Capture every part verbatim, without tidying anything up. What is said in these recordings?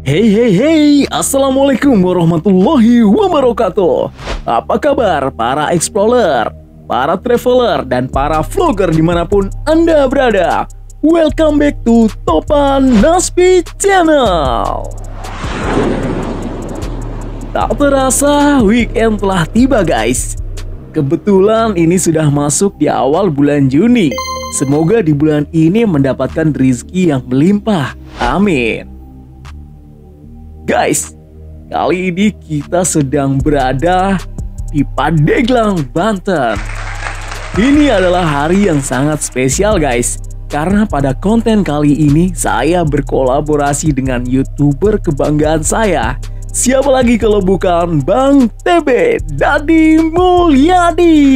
Hey hey hey, Assalamualaikum warahmatullahi wabarakatuh. Apa kabar para explorer, para traveler, dan para vlogger dimanapun Anda berada? Welcome back to Topan Naspi Channel. Tak terasa weekend telah tiba guys. Kebetulan ini sudah masuk di awal bulan Juni. Semoga di bulan ini mendapatkan rezeki yang melimpah. Amin. Guys, kali ini kita sedang berada di Pandeglang, Banten. Ini adalah hari yang sangat spesial guys, karena pada konten kali ini saya berkolaborasi dengan YouTuber kebanggaan saya. Siapa lagi kalau bukan Bang T B Dadi Mulyadi.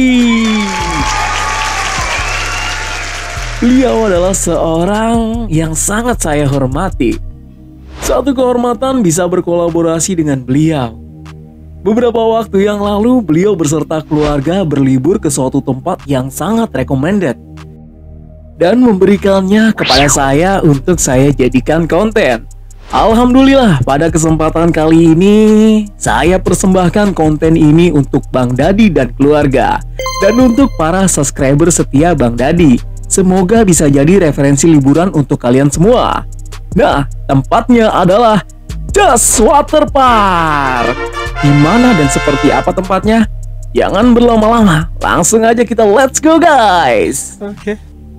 Beliau adalah seorang yang sangat saya hormati. Satu kehormatan bisa berkolaborasi dengan beliau. Beberapa waktu yang lalu beliau beserta keluarga berlibur ke suatu tempat yang sangat recommended dan memberikannya kepada saya untuk saya jadikan konten. Alhamdulillah pada kesempatan kali ini saya persembahkan konten ini untuk Bang Dadi dan keluarga dan untuk para subscriber setia Bang Dadi. Semoga bisa jadi referensi liburan untuk kalian semua. Nah, tempatnya adalah Just Water Park. Di mana dan seperti apa tempatnya? Jangan berlama-lama, langsung aja kita let's go guys. Oke. Okay.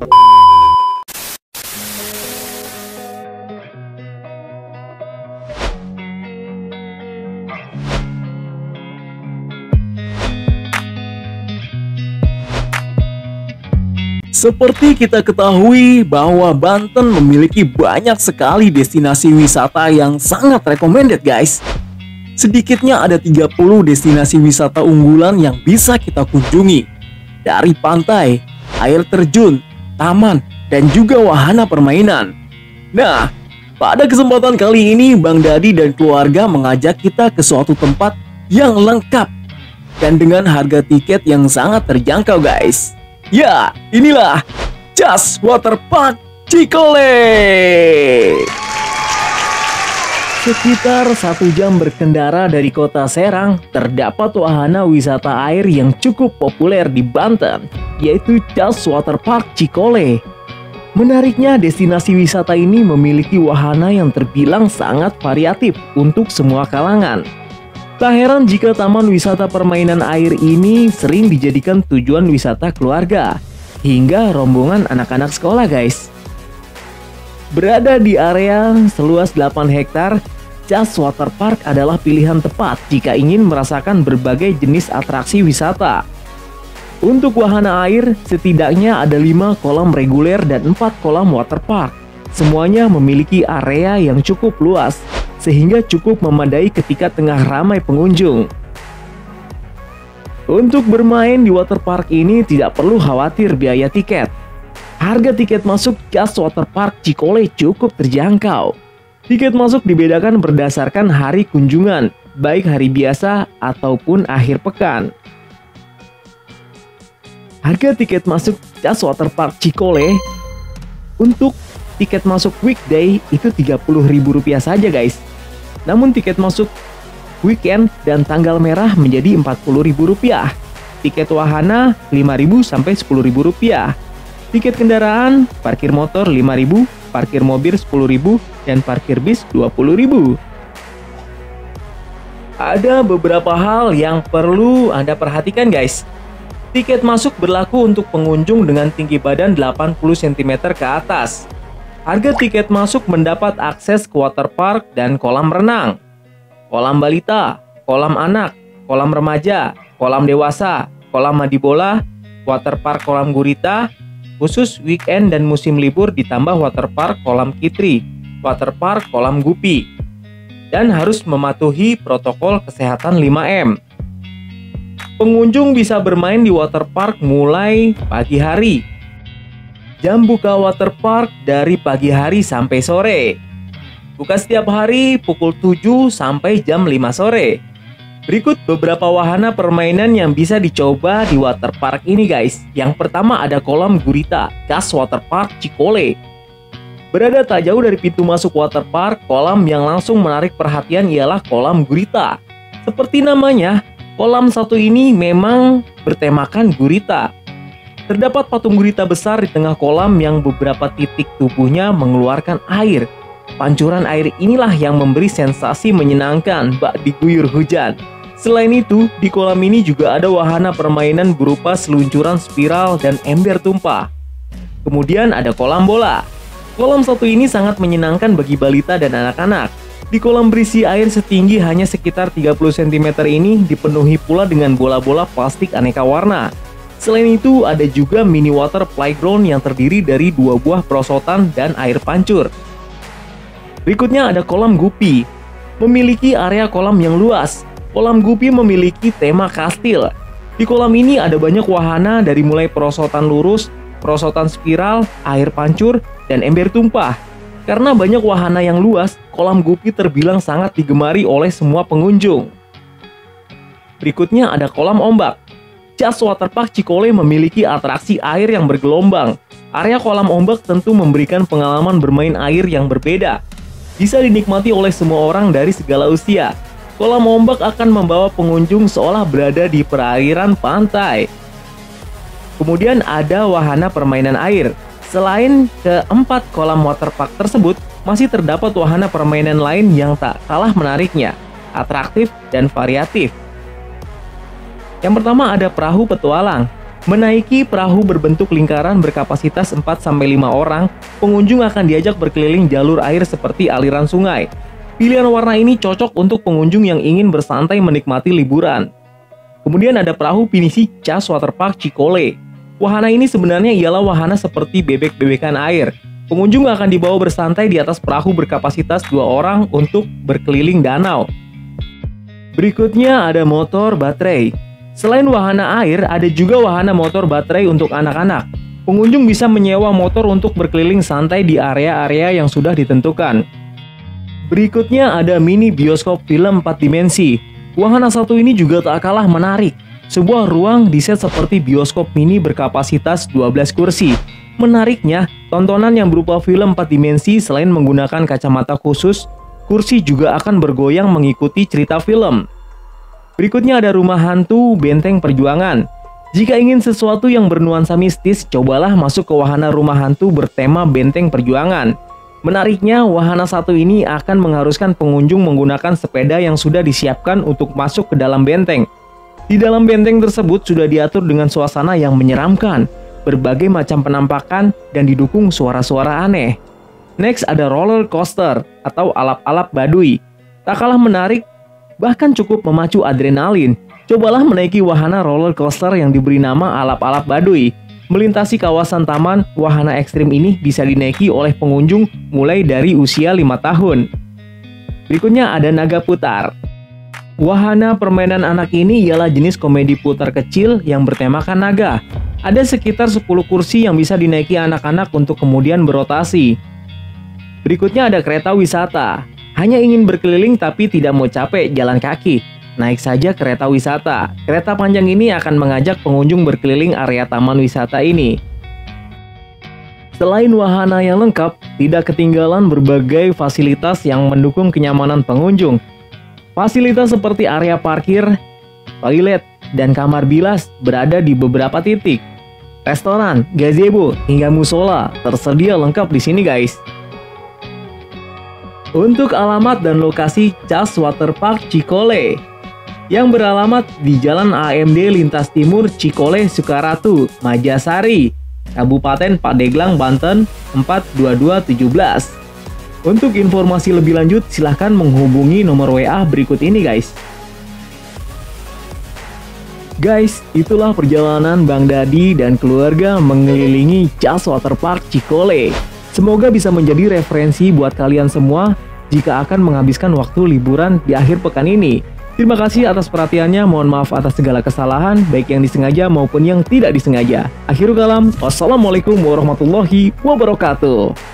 Seperti kita ketahui bahwa Banten memiliki banyak sekali destinasi wisata yang sangat recommended guys. Sedikitnya ada tiga puluh destinasi wisata unggulan yang bisa kita kunjungi. Dari pantai, air terjun, taman, dan juga wahana permainan. Nah, pada kesempatan kali ini Bang Dadi dan keluarga mengajak kita ke suatu tempat yang lengkap dan dengan harga tiket yang sangat terjangkau guys. Ya, inilah Just Water Park Cikole. Sekitar satu jam berkendara dari kota Serang, terdapat wahana wisata air yang cukup populer di Banten, yaitu Just Water Park Cikole. Menariknya, destinasi wisata ini memiliki wahana yang terbilang sangat variatif untuk semua kalangan. Tak heran jika taman wisata permainan air ini sering dijadikan tujuan wisata keluarga hingga rombongan anak-anak sekolah guys. Berada di area seluas delapan hektar, Just Water Park adalah pilihan tepat jika ingin merasakan berbagai jenis atraksi wisata. Untuk wahana air, setidaknya ada lima kolam reguler dan empat kolam water park. Semuanya memiliki area yang cukup luas, sehingga cukup memadai ketika tengah ramai pengunjung. Untuk bermain di water park ini tidak perlu khawatir biaya tiket. Harga tiket masuk Just Water Park Cikole cukup terjangkau. Tiket masuk dibedakan berdasarkan hari kunjungan, baik hari biasa ataupun akhir pekan. Harga tiket masuk Just Water Park Cikole untuk tiket masuk weekday itu tiga puluh ribu rupiah saja guys. Namun tiket masuk weekend dan tanggal merah menjadi empat puluh ribu rupiah. Tiket wahana lima ribu sampai sepuluh ribu rupiah. Tiket kendaraan, parkir motor lima ribu, parkir mobil sepuluh ribu, dan parkir bis dua puluh ribu. Ada beberapa hal yang perlu Anda perhatikan guys. Tiket masuk berlaku untuk pengunjung dengan tinggi badan delapan puluh sentimeter ke atas. Harga tiket masuk mendapat akses ke water park dan kolam renang, kolam balita, kolam anak, kolam remaja, kolam dewasa, kolam mandi bola, water park kolam gurita, khusus weekend dan musim libur ditambah water park kolam kitri, water park kolam gupi, dan harus mematuhi protokol kesehatan lima M. Pengunjung bisa bermain di water park mulai pagi hari. Jam buka water park dari pagi hari sampai sore. Buka setiap hari pukul tujuh sampai jam lima sore. Berikut beberapa wahana permainan yang bisa dicoba di water park ini guys. Yang pertama ada kolam gurita, Just Water Park Cikole. Berada tak jauh dari pintu masuk waterpark, kolam yang langsung menarik perhatian ialah kolam gurita. Seperti namanya, kolam satu ini memang bertemakan gurita. Terdapat patung gurita besar di tengah kolam yang beberapa titik tubuhnya mengeluarkan air. Pancuran air inilah yang memberi sensasi menyenangkan bak diguyur hujan. Selain itu, di kolam ini juga ada wahana permainan berupa seluncuran spiral dan ember tumpah. Kemudian ada kolam bola. Kolam satu ini sangat menyenangkan bagi balita dan anak-anak. Di kolam berisi air setinggi hanya sekitar tiga puluh sentimeter ini dipenuhi pula dengan bola-bola plastik aneka warna. Selain itu, ada juga mini water playground yang terdiri dari dua buah perosotan dan air pancur. Berikutnya ada kolam gupi. Memiliki area kolam yang luas. Kolam gupi memiliki tema kastil. Di kolam ini ada banyak wahana dari mulai perosotan lurus, perosotan spiral, air pancur, dan ember tumpah. Karena banyak wahana yang luas, kolam gupi terbilang sangat digemari oleh semua pengunjung. Berikutnya ada kolam ombak. Just Waterpark Cikole memiliki atraksi air yang bergelombang. Area kolam ombak tentu memberikan pengalaman bermain air yang berbeda. Bisa dinikmati oleh semua orang dari segala usia. Kolam ombak akan membawa pengunjung seolah berada di perairan pantai. Kemudian ada wahana permainan air. Selain keempat kolam waterpark tersebut, masih terdapat wahana permainan lain yang tak kalah menariknya, atraktif, dan variatif. Yang pertama ada perahu petualang. Menaiki perahu berbentuk lingkaran berkapasitas empat sampai lima orang, pengunjung akan diajak berkeliling jalur air seperti aliran sungai. Pilihan warna ini cocok untuk pengunjung yang ingin bersantai menikmati liburan. Kemudian ada perahu pinisi Just Waterpark Cikole. Wahana ini sebenarnya ialah wahana seperti bebek-bebekan air. Pengunjung akan dibawa bersantai di atas perahu berkapasitas dua orang untuk berkeliling danau. Berikutnya ada motor baterai. Selain wahana air, ada juga wahana motor baterai untuk anak-anak. Pengunjung bisa menyewa motor untuk berkeliling santai di area-area yang sudah ditentukan. Berikutnya ada mini bioskop film empat dimensi. Wahana satu ini juga tak kalah menarik. Sebuah ruang diset seperti bioskop mini berkapasitas dua belas kursi. Menariknya, tontonan yang berupa film empat dimensi selain menggunakan kacamata khusus, kursi juga akan bergoyang mengikuti cerita film. Berikutnya ada rumah hantu Benteng Perjuangan. Jika ingin sesuatu yang bernuansa mistis, cobalah masuk ke wahana rumah hantu bertema Benteng Perjuangan. Menariknya, wahana satu ini akan mengharuskan pengunjung menggunakan sepeda yang sudah disiapkan untuk masuk ke dalam benteng. Di dalam benteng tersebut sudah diatur dengan suasana yang menyeramkan, berbagai macam penampakan, dan didukung suara-suara aneh. Next ada roller coaster atau alap-alap Baduy. Tak kalah menarik, bahkan cukup memacu adrenalin. Cobalah menaiki wahana roller coaster yang diberi nama alap-alap Baduy. Melintasi kawasan taman, wahana ekstrim ini bisa dinaiki oleh pengunjung mulai dari usia lima tahun. Berikutnya ada naga putar. Wahana permainan anak ini ialah jenis komedi putar kecil yang bertemakan naga. Ada sekitar sepuluh kursi yang bisa dinaiki anak-anak untuk kemudian berotasi. Berikutnya ada kereta wisata. Hanya ingin berkeliling tapi tidak mau capek jalan kaki, naik saja kereta wisata. Kereta panjang ini akan mengajak pengunjung berkeliling area taman wisata ini. Selain wahana yang lengkap, tidak ketinggalan berbagai fasilitas yang mendukung kenyamanan pengunjung. Fasilitas seperti area parkir, toilet, dan kamar bilas berada di beberapa titik. Restoran, gazebo, hingga musola tersedia lengkap di sini guys. Untuk alamat dan lokasi Just Waterpark Cikole yang beralamat di Jalan A M D Lintas Timur Cikole Sukaratu, Majasari, Kabupaten Pandeglang, Banten empat dua dua tujuh belas. Untuk informasi lebih lanjut silahkan menghubungi nomor W A berikut ini guys. Guys, itulah perjalanan Bang Dadi dan keluarga mengelilingi Just Waterpark Cikole. Semoga bisa menjadi referensi buat kalian semua jika akan menghabiskan waktu liburan di akhir pekan ini. Terima kasih atas perhatiannya, mohon maaf atas segala kesalahan, baik yang disengaja maupun yang tidak disengaja. Akhirul kalam, wassalamualaikum warahmatullahi wabarakatuh.